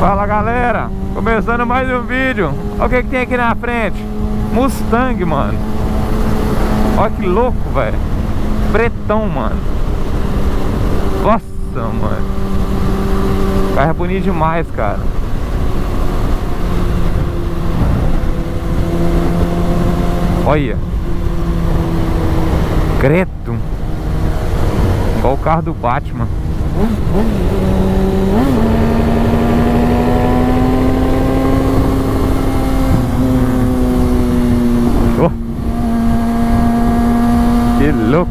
Fala galera, começando mais um vídeo. Olha o que tem aqui na frente. Mustang, mano. Olha que louco, velho. Pretão, mano. Nossa, mano. O carro é bonito demais, cara. Olha. Credo. Igual o carro do Batman. Oh. Que louco.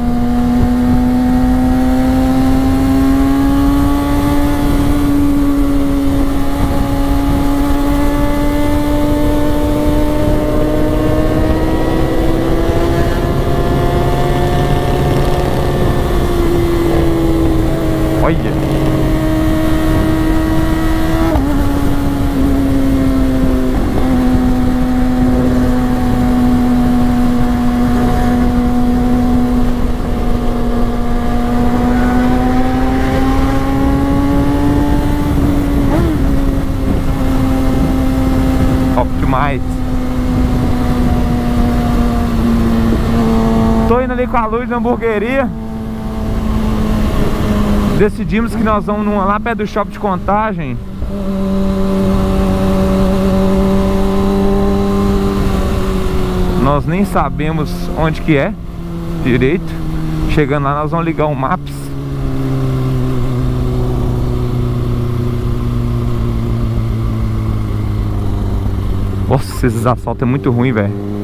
Olha. Top demais. Tô indo ali com a luz na hamburgueria. Decidimos que nós vamos lá perto do shopping de Contagem. Nós nem sabemos onde que é direito. Chegando lá nós vamos ligar o Maps. Nossa, esses asfaltos é muito ruim, velho.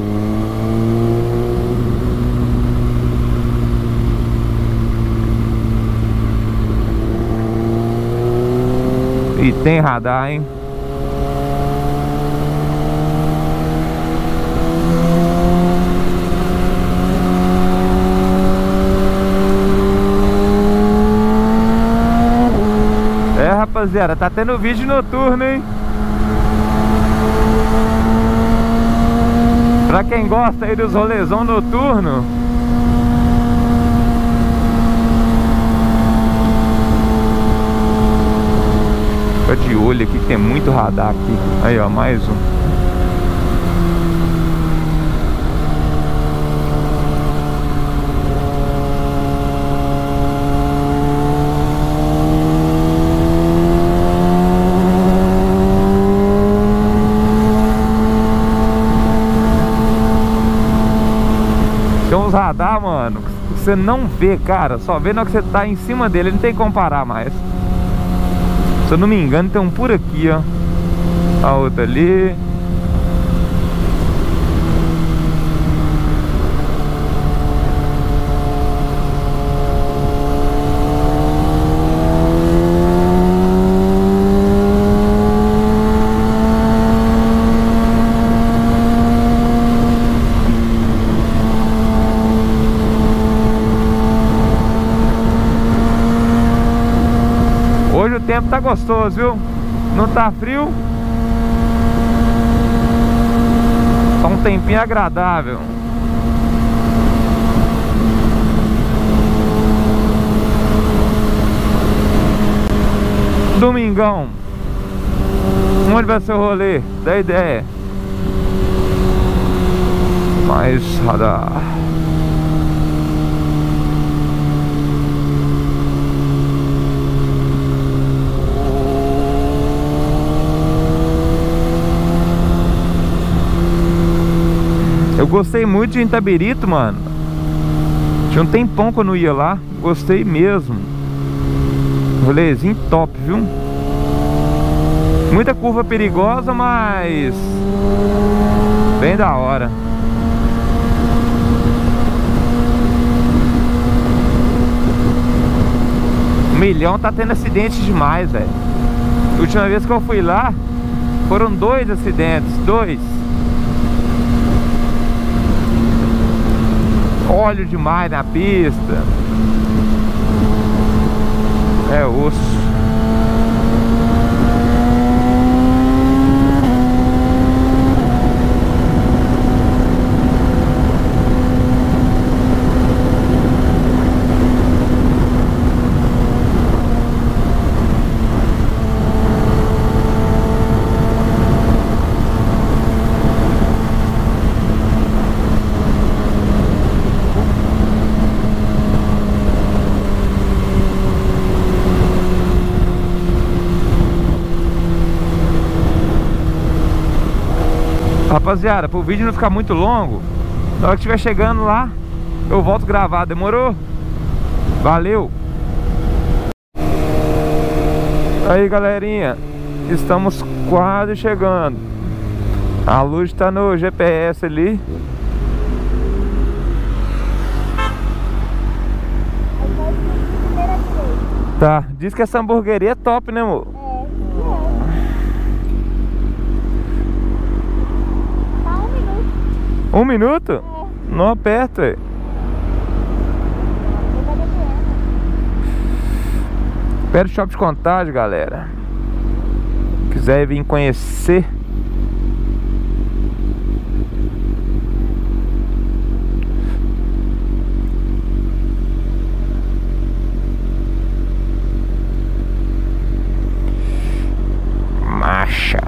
E tem radar, hein? É, rapaziada, tá tendo vídeo noturno, hein? Pra quem gosta aí dos rolezão noturno. Fica de olho aqui que tem muito radar aqui. Aí ó, mais um. Tem uns radar, mano, que você não vê, cara. Só vê na hora que você tá em cima dele. Não tem como comparar mais. Se eu não me engano, tem um por aqui, ó. A outra ali. Hoje o tempo tá gostoso, viu? Não tá frio. Tá um tempinho agradável. Domingão. Onde vai ser o rolê? Dá ideia. Mais radar. Eu gostei muito de Itabirito, mano. Tinha um tempão que eu não ia lá. Gostei mesmo. Rolezinho top, viu? Muita curva perigosa, mas bem da hora. O Milhão tá tendo acidente demais, velho. A última vez que eu fui lá, foram 2 acidentes. 2. Óleo demais na pista. É osso. Rapaziada, pro vídeo não ficar muito longo, na hora que estiver chegando lá, eu volto a gravar, demorou? Valeu! Aí galerinha, estamos quase chegando. A luz tá no GPS ali. Tá, diz que essa hamburgueria é top, né, amor? Tá 1 minuto. 1 minuto? É. Não aperta, velho. Perto do Shopping de Contagem, galera. Quiser vir conhecer. Marcha.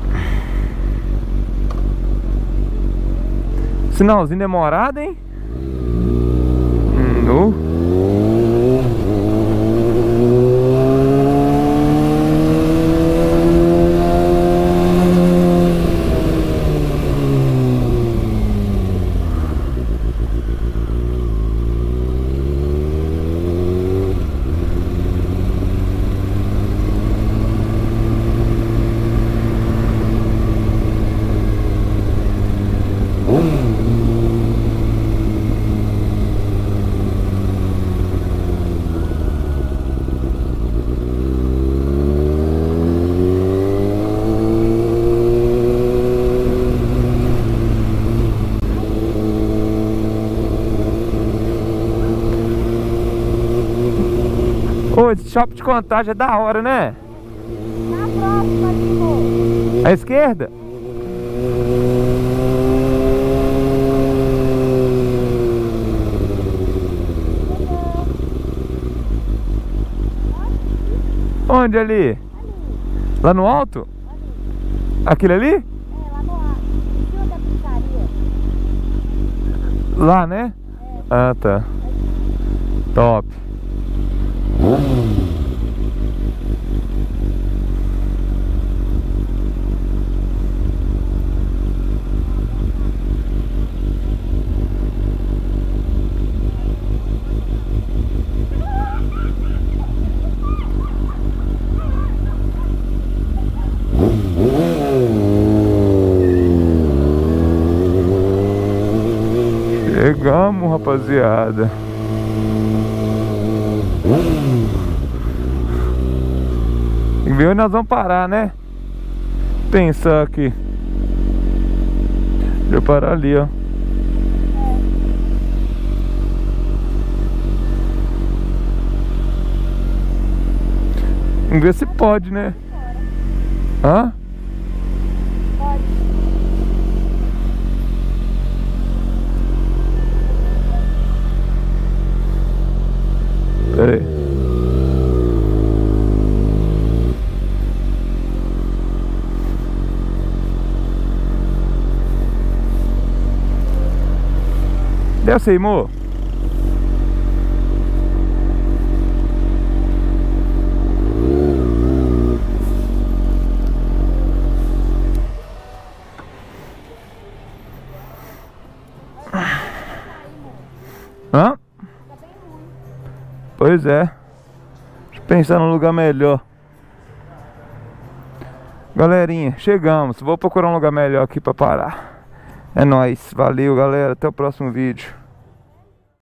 Sinalzinho demorado, hein? Ô, esse Shopping de Contagem é da hora, né? Na próxima, tipo. À esquerda? Onde ali? Lá no alto? Aquilo ali? É, lá no ar. Em cima da pizzaria. Lá, né? É. Ah, tá. Top. Chegamos, rapaziada. Tem que ver onde nós vamos parar, né? Pensar aqui. Deixa eu parar ali, ó. Vamos ver se pode, né? Hã? Pode. Pera aí. Desce aí, amor. Hã? Pois é. Deixa eu pensar num lugar melhor. Galerinha, chegamos. Vou procurar um lugar melhor aqui pra parar. É nóis. Valeu, galera. Até o próximo vídeo.